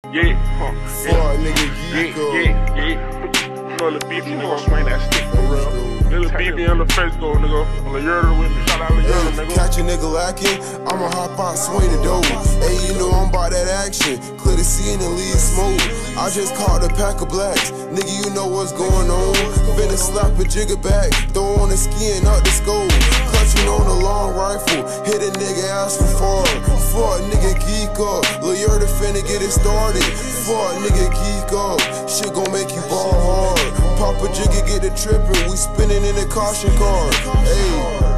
Fuck nigga geek up. Little BB nigga swing that stick for real. Little BB on the face go nigga. Lil Yurda with me, shout out Lil Yurda nigga. Catch a nigga lacking, I'ma hop out, swing the dough. Hey, you know I'm about that action. Clear the scene and leave smoke. I just caught a pack of blacks. Nigga, you know what's going on. Finna slap a jigger back, throw on the ski and up the scope. Clutching on a long rifle, hit a nigga ass for far. Fuck nigga geek up, Lil Yurda finna get it started. Fuck nigga geek up, shit gon' make you ball hard. Pop a jigger, get the trippin', we spinning in the caution car. Hey,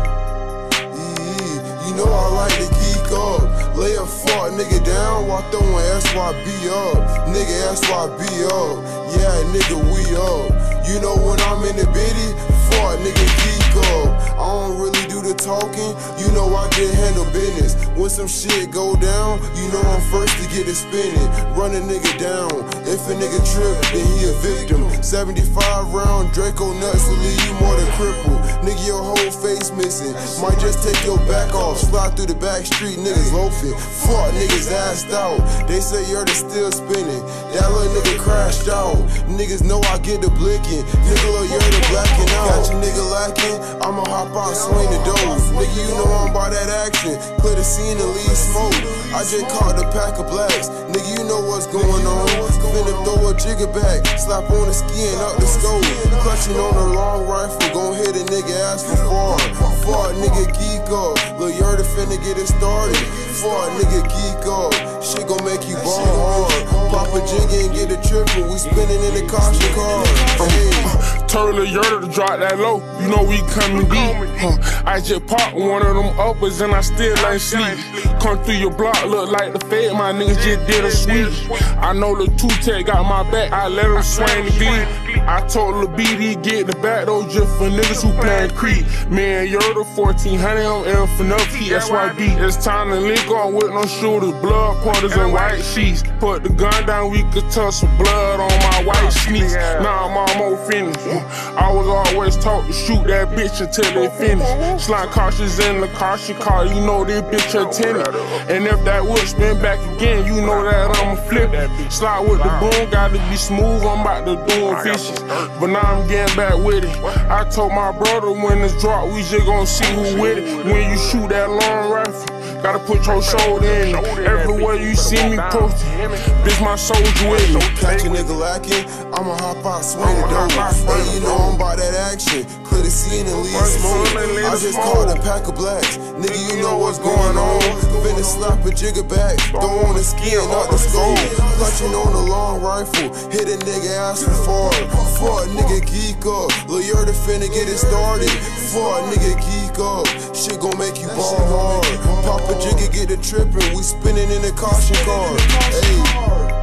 you know I like to geek up. Lay a fuck nigga down while throwing SYB up. Nigga SYB up, yeah nigga we up. You know when I'm in the bitty, fuck nigga geek up. I don't really do the talking, you know I just handle business. When some shit go down, you know I'm first to get it spinning. Run a nigga down, if a nigga trip, then he a victim. 75 round Draco nuts to leave you more than crippled. Nigga your whole face missing, might just take your back off. Slide through the back street, niggas loafing. Fuck niggas assed out, they say Yurda still spinning. That little nigga crashed out, niggas know I get the blicking. Nigga Lil Yurda blacking out. Catch a nigga lacking, I'ma hop out, swing the dough. Nigga you know I'm about that action, clear the scene and leave smoke. I just caught a pack of blacks, nigga you know what's going on. Finna throw a jigger back, slap on the ski and up the scope. Clutching on a long rifle, gon' hit a nigga ass for far. Fuck nigga geek up, Lil Yurda finna get it started. Fuck nigga geek up, shit gon' make you ball hard. Pop a jigger and get a triple, we spinning in the caution car. Told Lil Yurda to drop that low, you know we coming deep. I just popped one of them uppers and I still ain't sleep. Come through your block, look like the Fed, my niggas just did a sweep. I know the two-tech got my back, I let him swing the beat. I told Lil BD get the back though just for niggas who playin' creep. Man, Yurda 1400 on AFNF, SYB. It's time to link up with no shooters, blood pointers and white sheets. Put the gun down, we could touch some blood on my white sneaks. Now I'm almost finished. I was always taught to shoot that bitch until they finish. Slide cautious in the caution car, you know this bitch a tenant. And if that would spin back again, you know that I'ma flip it. Slide with the boom, gotta be smooth, I'm about to do fishes. But now I'm getting back with it. I told my brother when it's drop, we just gon' see who with it. When you shoot that long rifle, gotta put your shoulder in it. Everywhere you see me posted, bitch my soldier with me. Catch a nigga lacking, I'ma hop out, swing the dough. Hey, you know I'm about that action, clear the scene and leave smoke. I just caught a pack of blacks, nigga you know what's going on. Finna slap a jigger back, throw on the ski and up the scope. Clutching on a long rifle, hit a nigga ass for far. Fuck nigga geek up, Lil Yurda finna get it started. Fuck nigga geek up, shit gon' make you ball hard. Pop a jigger, get a trippin', we spinning in the caution car. Hey.